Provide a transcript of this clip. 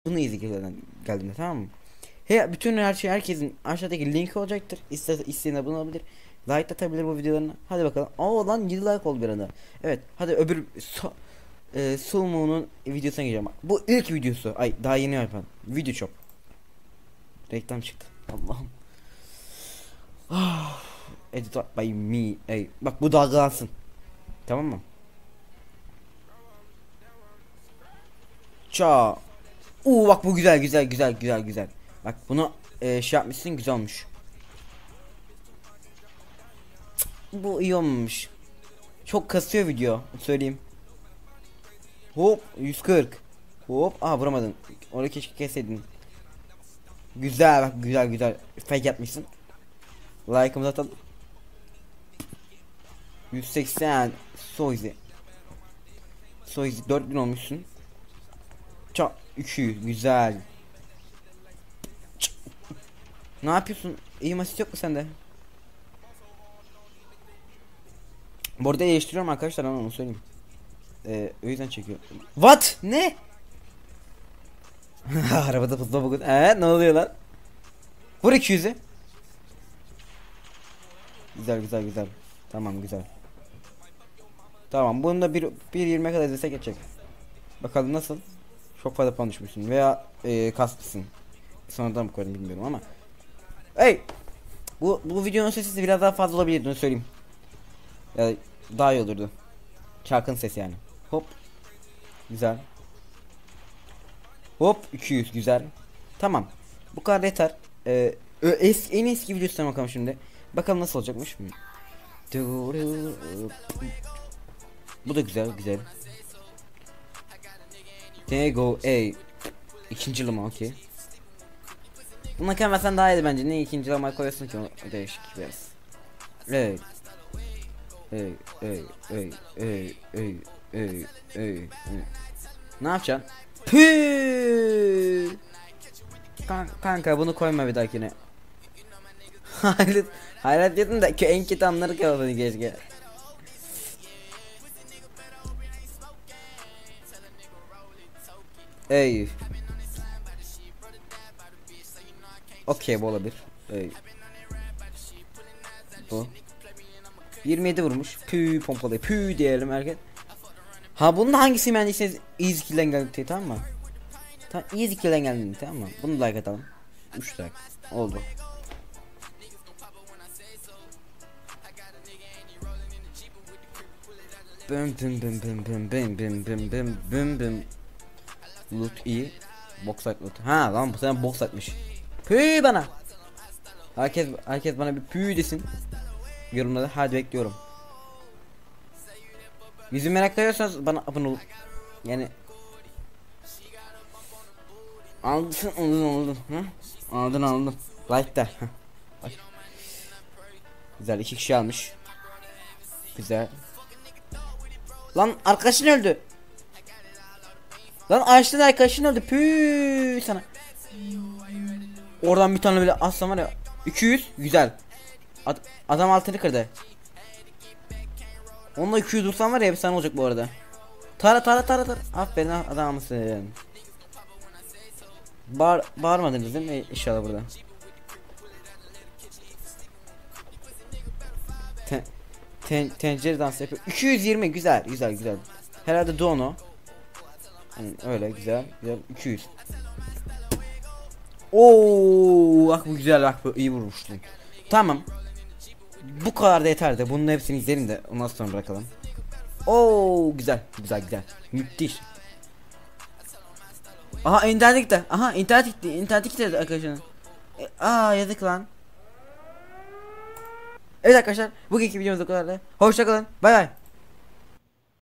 Bunu izleyicilerden geldiğinde, tamam mı? Bütün her şey herkesin aşağıdaki linki olacaktır. İsteyen abone olabilir. Like atabilir bu videolarına. Hadi bakalım. Aa lan 7 like oldu bir anda. Evet, hadi öbür Sulmu'nun videosuna gireceğim. Bu ilk videosu. Ay, daha yeni yapan. Video çok. Reklam çıktı. Allah'ım. Ah, Edited by me. Ey, bak bu dalgalansın. Tamam mı? Ça. Bak bu güzel. Bak bunu şey yapmışsın, güzel olmuş. Bu iyi olmamış. Çok kasıyor video, söyleyeyim. Hop 140. Hop, vuramadın. Orayı keşke keseydin. Güzel, bak güzel. Fake yapmışsın. Like'ımızı atalım. 180 Soizi 4000 olmuşsun. Çok 200 güzel. Ne yapıyorsun? İyi masit yok mu sende? Bu arada değiştiriyorum arkadaşlar, ama onu söyleyeyim. O yüzden çekiyor. What? Ne? Arabada futbol bugün. Ne oluyor lan? Vur 200'ü. Güzel. Tamam, güzel. Tamam, bunu da 1.20'ye kadar izlesek geçecek. Bakalım nasıl? Çok fazla puan düşmüşsün veya kasmışsın. Sonradan mı koydum bilmiyorum ama. Hey! Bu videonun sesi biraz daha fazla olabilirdi, onu söyleyeyim. Ya daha iyi olurdu. Çarkın sesi yani. Hop. Güzel. Hop 200 güzel. Tamam. Bu kadar yeter. En eski videosuna bakalım şimdi. Bakalım nasıl olacakmış. Bu da güzel. Tego ikinci lama, okey. Buna koymazsan daha iyiydi bence. Niye ikinci lama koyuyorsun ki? O değişik biraz. Evet. Ey. Ne yapacaksın? Püü! Kanka bunu koyma bir dahakine. Hayret dedim de en kötü anları kaldı keşke. Ey. Okey, bu olabilir. Ey. Bu. 27 vurmuş. Pü pompalıyor. Pü diyelim erken. Ha, bunun hangisi beğendiyseniz easy kill'den geldi, tamam mı? Tamam, easy kill'den geldi, tamam mı? Bunu like atalım. 3 like oldu. Bım. Loot iyi. Box loot. Ha lan, bu sefer box atmış. Pü bana. Herkes bana bir pü desin. Yorumlarda, hadi bekliyorum. Yüzümü merak ediyorsanız bana abone olun. Yani aldın. Hı? Aldın. Like da. Güzel, 2 kişi almış. Güzel. Lan arkadaşın öldü. Lan açtın, arkadaşın öldü. Püü sana. Oradan bir tane bile aslan var ya. 200 güzel. Adam altını kırdı. Onunla 200 vursan var ya, bir sana olacak bu arada. Tara. Aferin, adam mısın? Bağırmadınız değil mi inşallah burada? Tencere dansı yapıyor. 220 güzel. Herhalde Dono. Yani öyle güzel 200. Bak bu güzel, bak bu iyi vurmuştun. Tamam. Bu kadar da yeter de bunun hepsini izleyelim de ondan sonra bırakalım. Güzel. Müthiş. Aha, internet gitti. İnternet gitti arkadaşlar. Yazık lan. Evet arkadaşlar, bugünkü videomuz bu kadar. Hoşça kalın. Bay bay.